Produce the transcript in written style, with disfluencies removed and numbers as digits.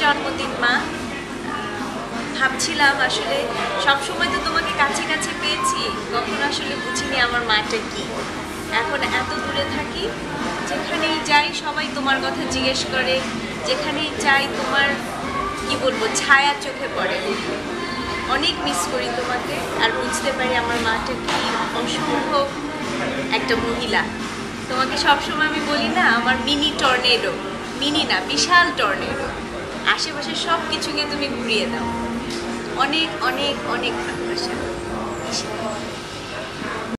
জন্মদিন মা। ভাবছিলাম আসলে সবসময় তো তোমাকে কাছে কাছে পেয়েছি, কখনো আসলে বুঝিনি আমার মাটা কি। এখন এত দূরে থাকি, যেখানেই যাই সবাই তোমার কথা জিজ্ঞেস করে, যেখানেই যাই তোমার কি বলবো ছায়া চোখে পড়ে। অনেক মিস করি তোমাকে, আর বুঝতে পারি আমার মাটা কি অসম্ভব একটা মহিলা। তোমাকে সবসময় আমি বলি না, আমার মিনি টর্নেডো, মিনি না বিশাল টর্নেডো, আশেপাশে সব কিছুকে তুমি ঘুরিয়ে দাও। অনেক অনেক অনেক ভালোবাসা।